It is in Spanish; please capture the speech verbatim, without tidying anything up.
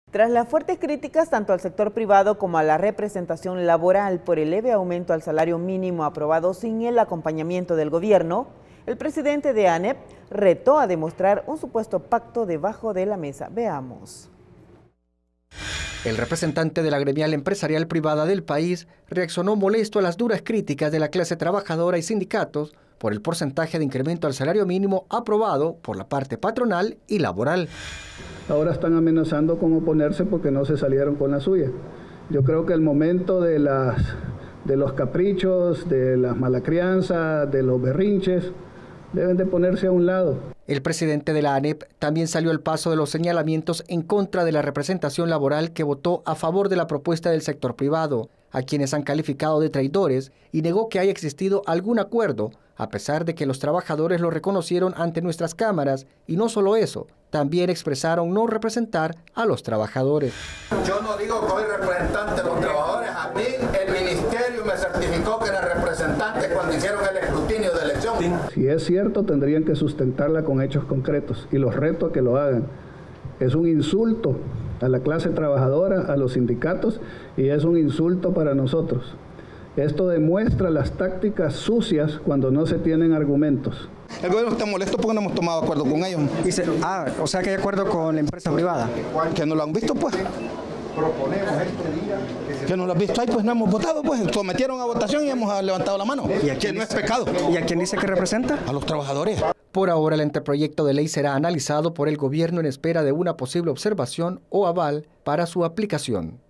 Tras las fuertes críticas tanto al sector privado como a la representación laboral por el leve aumento al salario mínimo aprobado sin el acompañamiento del gobierno, el presidente de ANEP retó a demostrar un supuesto pacto debajo de la mesa. Veamos. El representante de la gremial empresarial privada del país reaccionó molesto a las duras críticas de la clase trabajadora y sindicatos por el porcentaje de incremento al salario mínimo aprobado por la parte patronal y laboral. Ahora están amenazando con oponerse porque no se salieron con la suya. Yo creo que el momento de, las, de los caprichos, de las malacrianzas, de los berrinches, deben de ponerse a un lado. El presidente de la ANEP también salió al paso de los señalamientos en contra de la representación laboral que votó a favor de la propuesta del sector privado, a quienes han calificado de traidores, y negó que haya existido algún acuerdo, a pesar de que los trabajadores lo reconocieron ante nuestras cámaras, y no solo eso, también expresaron no representar a los trabajadores. Yo no digo que soy representante de los trabajadores, a mí el ministerio me certificó que era representante cuando hicieron el escrutinio de elección. Si es cierto, tendrían que sustentarla con hechos concretos y los reto a que lo hagan. Es un insulto a la clase trabajadora, a los sindicatos, y es un insulto para nosotros. Esto demuestra las tácticas sucias cuando no se tienen argumentos. El gobierno está molesto porque no hemos tomado acuerdo con ellos. Dice, ah, o sea que hay acuerdo con la empresa privada. Que no lo han visto, pues. Proponemos este día que, se... que no lo han visto ahí, pues no hemos votado, pues sometieron a votación y hemos levantado la mano. ¿Y a quién que no dice, es pecado? ¿Y a quién dice que representa? A los trabajadores. Por ahora, el anteproyecto de ley será analizado por el gobierno en espera de una posible observación o aval para su aplicación.